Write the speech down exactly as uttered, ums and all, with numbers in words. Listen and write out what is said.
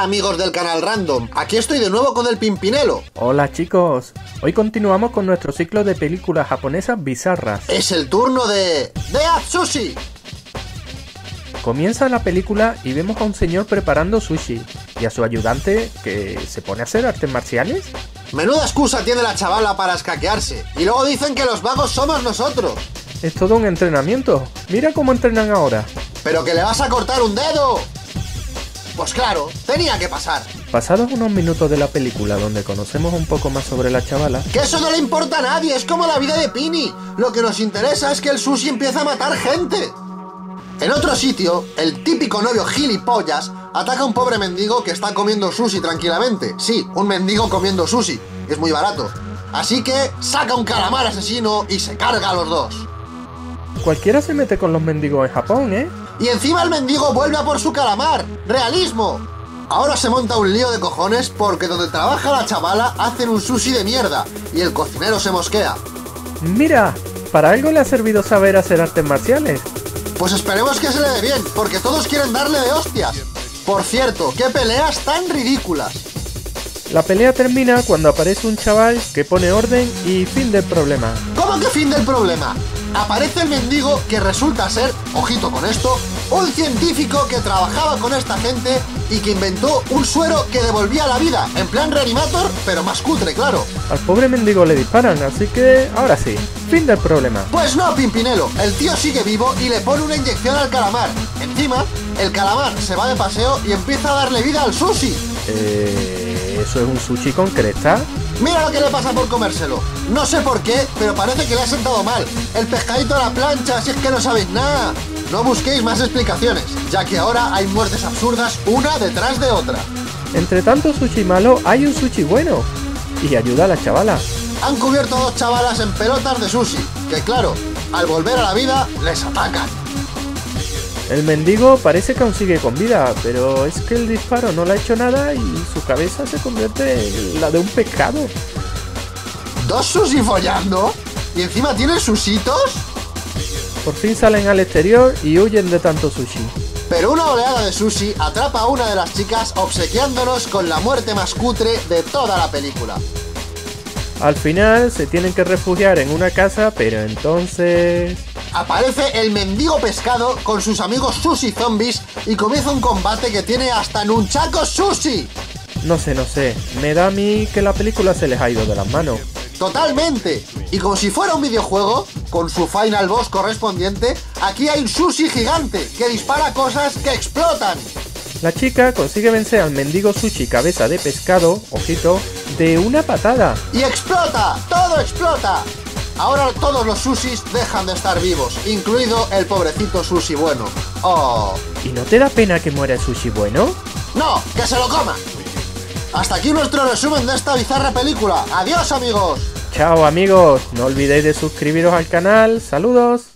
amigos del canal Random, aquí estoy de nuevo con el Pimpinelo. Hola chicos, hoy continuamos con nuestro ciclo de películas japonesas bizarras. Es el turno de... ¡de Atsushi! Comienza la película y vemos a un señor preparando sushi y a su ayudante que se pone a hacer artes marciales. Menuda excusa tiene la chavala para escaquearse, y luego dicen que los vagos somos nosotros. Es todo un entrenamiento, mira cómo entrenan ahora. ¡Pero que le vas a cortar un dedo! Pues claro, tenía que pasar. Pasados unos minutos de la película donde conocemos un poco más sobre la chavala... ¡Que eso no le importa a nadie! ¡Es como la vida de Pini! Lo que nos interesa es que el sushi empieza a matar gente. En otro sitio, el típico novio gilipollas ataca a un pobre mendigo que está comiendo sushi tranquilamente. Sí, un mendigo comiendo sushi. Es muy barato. Así que saca un calamar asesino y se carga a los dos. Cualquiera se mete con los mendigos en Japón, ¿eh? Y encima el mendigo vuelve a por su calamar. ¡Realismo! Ahora se monta un lío de cojones porque donde trabaja la chavala hacen un sushi de mierda y el cocinero se mosquea. Mira, para algo le ha servido saber hacer artes marciales. Pues esperemos que se le dé bien, porque todos quieren darle de hostias. Por cierto, qué peleas tan ridículas. La pelea termina cuando aparece un chaval que pone orden y fin del problema. ¿Cómo que fin del problema? Aparece el mendigo que resulta ser, ojito con esto, un científico que trabajaba con esta gente y que inventó un suero que devolvía la vida, en plan Reanimator, pero más cutre, claro. Al pobre mendigo le disparan, así que ahora sí, fin del problema. Pues no, Pimpinelo, el tío sigue vivo y le pone una inyección al calamar. Encima, el calamar se va de paseo y empieza a darle vida al sushi. Eh... ¿Eso es un sushi con cresta? Mira lo que le pasa por comérselo. No sé por qué, pero parece que le ha sentado mal. El pescadito a la plancha, si es que no sabéis nada. No busquéis más explicaciones, ya que ahora hay muertes absurdas una detrás de otra. Entre tanto sushi malo, hay un sushi bueno. Y ayuda a la chavala. Han cubierto a dos chavalas en pelotas de sushi, que claro, al volver a la vida, les atacan. El mendigo parece que aún sigue con vida, pero es que el disparo no le ha hecho nada y su cabeza se convierte en la de un pescado. ¿Dos sushi follando? ¿Y encima tienen susitos? Por fin salen al exterior y huyen de tanto sushi. Pero una oleada de sushi atrapa a una de las chicas obsequiándonos con la muerte más cutre de toda la película. Al final se tienen que refugiar en una casa, pero entonces... Aparece el mendigo pescado con sus amigos sushi zombies y comienza un combate que tiene hasta nunchakos sushi. No sé, no sé, me da a mí que la película se les ha ido de las manos. Totalmente. Y como si fuera un videojuego, con su final boss correspondiente, aquí hay un sushi gigante que dispara cosas que explotan. La chica consigue vencer al mendigo sushi cabeza de pescado, ojito, de una patada. ¡Y explota! ¡Todo explota! Ahora todos los sushis dejan de estar vivos, incluido el pobrecito sushi bueno. ¡Oh! ¿Y no te da pena que muera el sushi bueno? ¡No! ¡Que se lo coma! Hasta aquí nuestro resumen de esta bizarra película. ¡Adiós, amigos! Chao, amigos. No olvidéis de suscribiros al canal. ¡Saludos!